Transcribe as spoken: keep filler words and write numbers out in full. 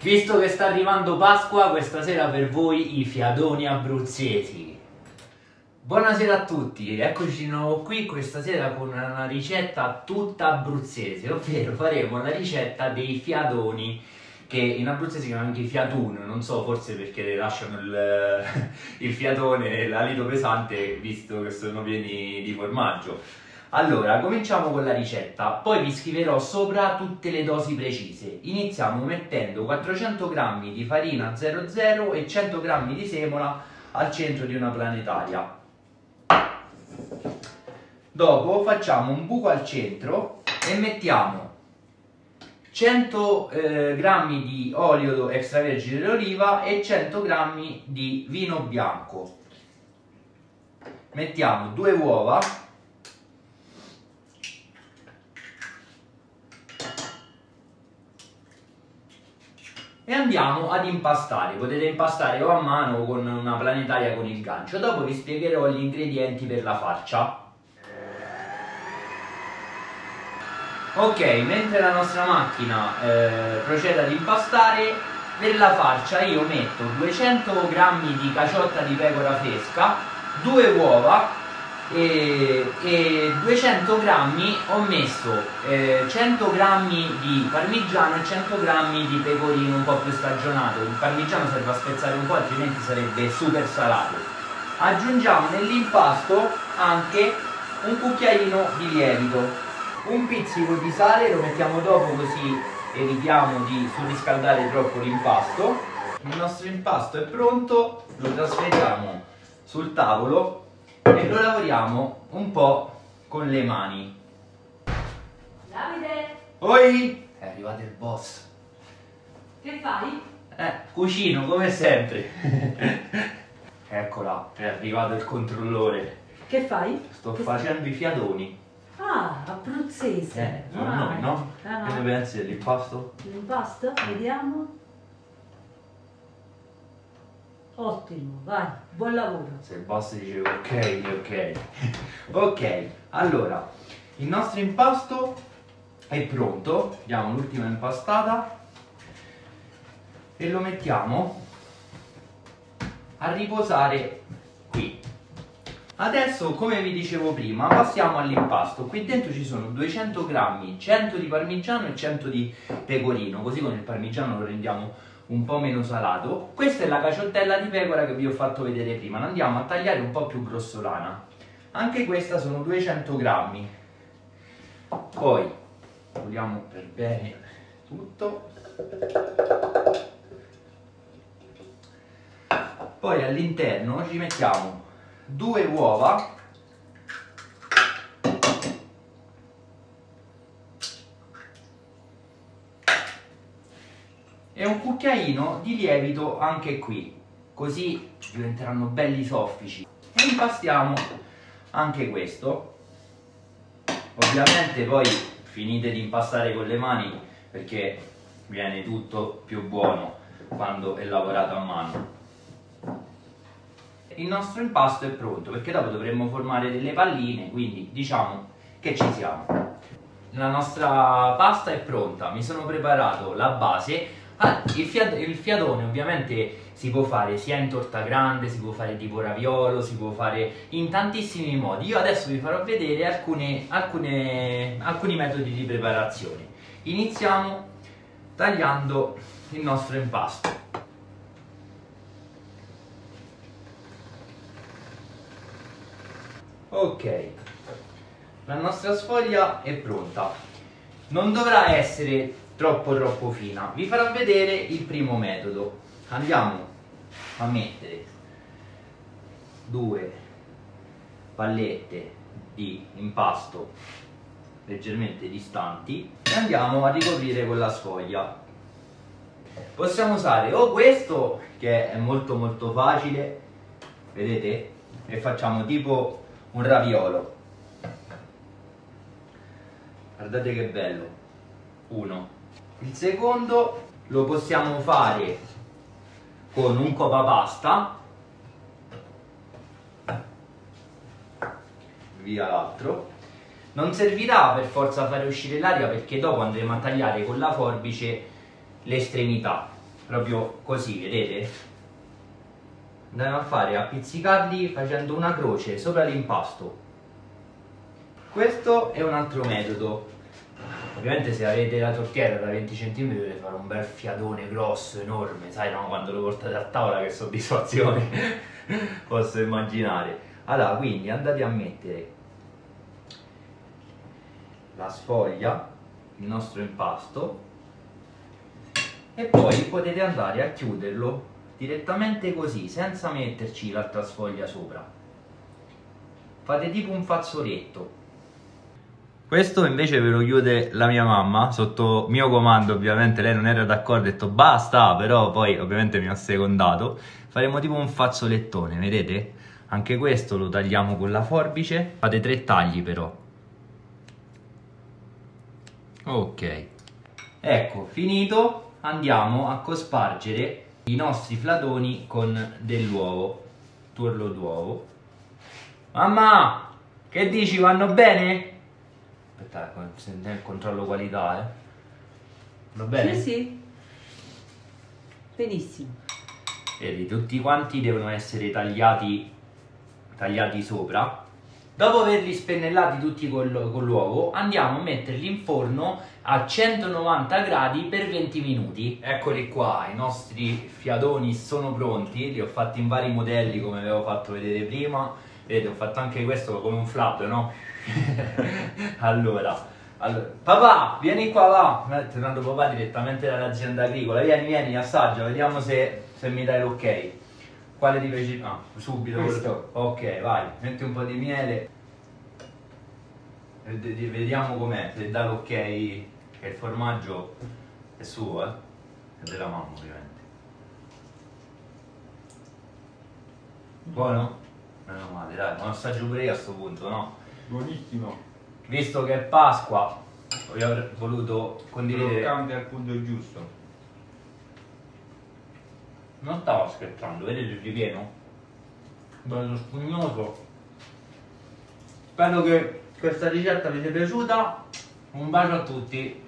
Visto che sta arrivando Pasqua, questa sera per voi i fiadoni abruzzesi. Buonasera a tutti, eccoci di nuovo qui questa sera con una ricetta tutta abruzzese, ovvero faremo la ricetta dei fiadoni, che in abruzzese si chiamano anche i fiatun, non so, forse perché lasciano il, il fiatone e l'alito pesante, visto che sono pieni di formaggio. Allora, cominciamo con la ricetta, poi vi scriverò sopra tutte le dosi precise. Iniziamo mettendo quattrocento grammi di farina zero zero e cento grammi di semola al centro di una planetaria. Dopo facciamo un buco al centro e mettiamo cento grammi di olio extravergine d'oliva e cento grammi di vino bianco. Mettiamo due uova e andiamo ad impastare. Potete impastare o a mano o con una planetaria con il gancio. Dopo vi spiegherò gli ingredienti per la farcia. Ok, mentre la nostra macchina eh, procede ad impastare, per la farcia io metto duecento grammi di caciotta di pecora fresca, due uova e, e duecento grammi ho messo eh, cento grammi di parmigiano e cento grammi di pecorino un po' più stagionato. Il parmigiano serve a spezzare un po', altrimenti sarebbe super salato. Aggiungiamo nell'impasto anche un cucchiaino di lievito, un pizzico di sale, lo mettiamo dopo così evitiamo di surriscaldare troppo l'impasto. Il nostro impasto è pronto, lo trasferiamo sul tavolo e lo lavoriamo un po' con le mani. Davide! Oi! È arrivato il boss. Che fai? Eh, cucino come sempre. Eccola, è arrivato il controllore. Che fai? Sto che facendo i fiadoni. Ah, abruzzese. Eh, sono ah, noi, no? Ah, no. Che ne pensi dell'impasto? L'impasto? Vediamo. Ottimo, vai, buon lavoro. Se il boss dice ok, ok. Ok, allora, il nostro impasto è pronto. Diamo l'ultima impastata e lo mettiamo a riposare qui. Adesso, come vi dicevo prima, passiamo all'impasto. Qui dentro ci sono duecento grammi, cento di parmigiano e cento di pecorino, così con il parmigiano lo rendiamo un po' meno salato. Questa è la caciottella di pecora che vi ho fatto vedere prima, la andiamo a tagliare un po' più grossolana. Anche questa sono duecento grammi. Poi puliamo per bene tutto. Poi all'interno ci mettiamo due uova e un cucchiaino di lievito anche qui, così diventeranno belli soffici. E impastiamo anche questo. Ovviamente poi finite di impastare con le mani perché viene tutto più buono quando è lavorato a mano. Il nostro impasto è pronto perché dopo dovremmo formare delle palline, quindi diciamo che ci siamo. La nostra pasta è pronta, mi sono preparato la base. Ah, il, fiad il fiadone ovviamente si può fare sia in torta grande, si può fare tipo raviolo, si può fare in tantissimi modi. Io adesso vi farò vedere alcune, alcune, alcuni metodi di preparazione. Iniziamo tagliando il nostro impasto. Ok, la nostra sfoglia è pronta. Non dovrà essere troppo troppo fina. Vi farò vedere il primo metodo. Andiamo a mettere due pallette di impasto leggermente distanti e andiamo a ricoprire con la sfoglia. Possiamo usare o questo, che è molto molto facile, vedete, e facciamo tipo un raviolo. Guardate che bello. Uno. Il secondo lo possiamo fare con un copapasta. Via l'altro. Non servirà per forza fare uscire l'aria perché dopo andremo a tagliare con la forbice le estremità. proprio così, vedete? Andiamo a fare a pizzicarli facendo una croce sopra l'impasto. Questo è un altro metodo. Ovviamente se avete la tortiera da venti centimetri dovete fare un bel fiadone grosso, enorme, sai, no? Quando lo portate a tavola, che soddisfazione posso immaginare. Allora, quindi andate a mettere la sfoglia, il nostro impasto, e poi potete andare a chiuderlo direttamente così, senza metterci l'altra sfoglia sopra. Fate tipo un fazzoletto. Questo invece ve lo chiude la mia mamma, sotto mio comando. Ovviamente lei non era d'accordo, ha detto basta, però poi ovviamente mi ha secondato. Faremo tipo un fazzolettone, vedete? Anche questo lo tagliamo con la forbice, fate tre tagli però. Ok, ecco, finito, andiamo a cospargere i nostri fladoni con dell'uovo, tuorlo d'uovo. Mamma, che dici, vanno bene? Aspetta, sentiamo il controllo qualità, eh. Va bene? Sì, sì. Benissimo. Vedi, tutti quanti devono essere tagliati, tagliati sopra. Dopo averli spennellati tutti con l'uovo, andiamo a metterli in forno a centonovanta gradi per venti minuti. Eccoli qua, i nostri fiadoni sono pronti. Li ho fatti in vari modelli, come vi avevo fatto vedere prima. Vedete, ho fatto anche questo come un flap, no? allora, allora, papà, vieni qua, va. È tornato papà direttamente dall'azienda agricola. Vieni, vieni, assaggia, vediamo se, se mi dai l'ok. Quale ti piace? Ah, subito. Questo. Ok, vai, metti un po' di miele. E vediamo com'è, se dà l'ok che il formaggio è suo, eh? È della mamma, ovviamente. Buono? Meno male, dai, ma assaggio pure io a sto punto, no? Buonissimo. Visto che è Pasqua, vi avrei voluto condividere. Croccante al punto giusto. Non stavo scherzando, vedete il ripieno? Bello spugnoso. Spero che questa ricetta vi sia piaciuta. Un bacio a tutti.